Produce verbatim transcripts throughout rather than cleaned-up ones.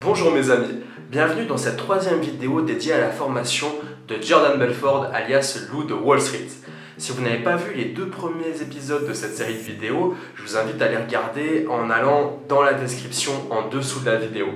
Bonjour mes amis, bienvenue dans cette troisième vidéo dédiée à la formation de Jordan Belfort alias Lou de Wall Street. Si vous n'avez pas vu les deux premiers épisodes de cette série de vidéos, je vous invite à les regarder en allant dans la description en dessous de la vidéo.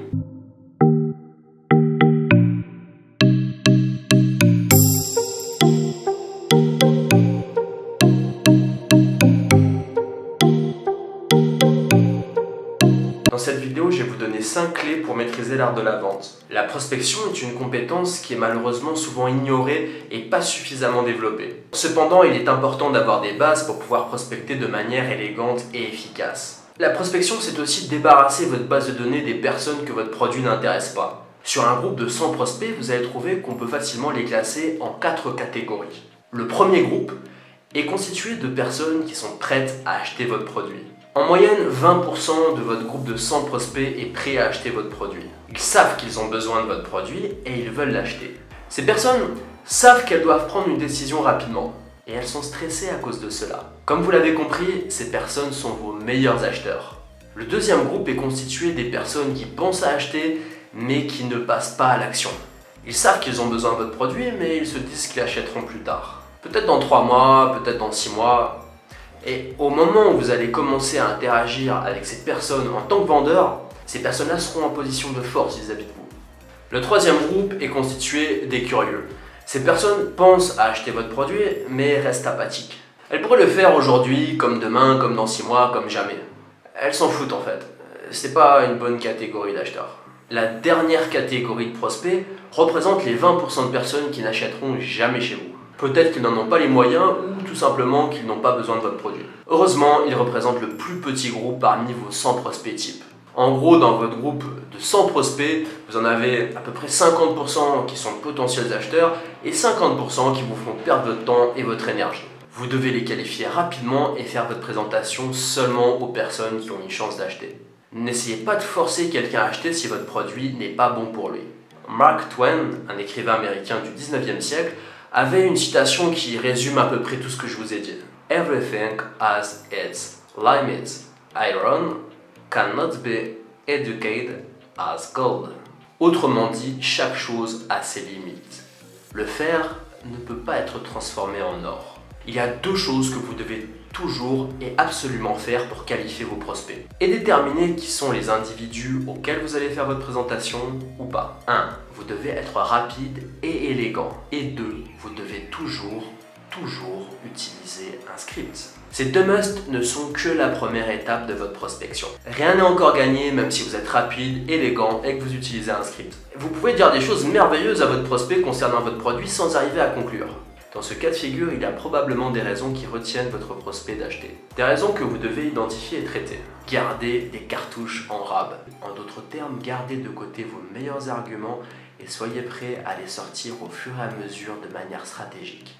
Dans cette vidéo, je vais vous donner cinq clés pour maîtriser l'art de la vente. La prospection est une compétence qui est malheureusement souvent ignorée et pas suffisamment développée. Cependant, il est important d'avoir des bases pour pouvoir prospecter de manière élégante et efficace. La prospection, c'est aussi débarrasser votre base de données des personnes que votre produit n'intéresse pas. Sur un groupe de cent prospects, vous allez trouver qu'on peut facilement les classer en quatre catégories. Le premier groupe est constitué de personnes qui sont prêtes à acheter votre produit. En moyenne, vingt pour cent de votre groupe de cent prospects est prêt à acheter votre produit. Ils savent qu'ils ont besoin de votre produit et ils veulent l'acheter. Ces personnes savent qu'elles doivent prendre une décision rapidement et elles sont stressées à cause de cela. Comme vous l'avez compris, ces personnes sont vos meilleurs acheteurs. Le deuxième groupe est constitué des personnes qui pensent à acheter mais qui ne passent pas à l'action. Ils savent qu'ils ont besoin de votre produit mais ils se disent qu'ils l'achèteront plus tard. Peut-être dans trois mois, peut-être dans six mois. Et au moment où vous allez commencer à interagir avec ces personnes en tant que vendeur, ces personnes-là seront en position de force vis-à-vis de vous. Le troisième groupe est constitué des curieux. Ces personnes pensent à acheter votre produit, mais restent apathiques. Elles pourraient le faire aujourd'hui, comme demain, comme dans six mois, comme jamais. Elles s'en foutent en fait. C'est pas une bonne catégorie d'acheteurs. La dernière catégorie de prospects représente les vingt pour cent de personnes qui n'achèteront jamais chez vous. Peut-être qu'ils n'en ont pas les moyens ou tout simplement qu'ils n'ont pas besoin de votre produit. Heureusement, ils représentent le plus petit groupe parmi vos cent prospects types. En gros, dans votre groupe de cent prospects, vous en avez à peu près cinquante pour cent qui sont de potentiels acheteurs et cinquante pour cent qui vous font perdre votre temps et votre énergie. Vous devez les qualifier rapidement et faire votre présentation seulement aux personnes qui ont une chance d'acheter. N'essayez pas de forcer quelqu'un à acheter si votre produit n'est pas bon pour lui. Mark Twain, un écrivain américain du dix-neuvième siècle, avait une citation qui résume à peu près tout ce que je vous ai dit. Everything has its limits. Iron cannot be educated as gold. Autrement dit, chaque chose a ses limites. Le fer ne peut pas être transformé en or. Il y a deux choses que vous devez toujours et absolument faire pour qualifier vos prospects et déterminer qui sont les individus auxquels vous allez faire votre présentation ou pas. un. Vous devez être rapide et élégant. Et deux. Vous devez toujours, toujours utiliser un script. Ces deux musts ne sont que la première étape de votre prospection. Rien n'est encore gagné même si vous êtes rapide, élégant et que vous utilisez un script. Vous pouvez dire des choses merveilleuses à votre prospect concernant votre produit sans arriver à conclure. Dans ce cas de figure, il y a probablement des raisons qui retiennent votre prospect d'acheter. Des raisons que vous devez identifier et traiter. Gardez des cartouches en rab. En d'autres termes, gardez de côté vos meilleurs arguments et soyez prêts à les sortir au fur et à mesure de manière stratégique.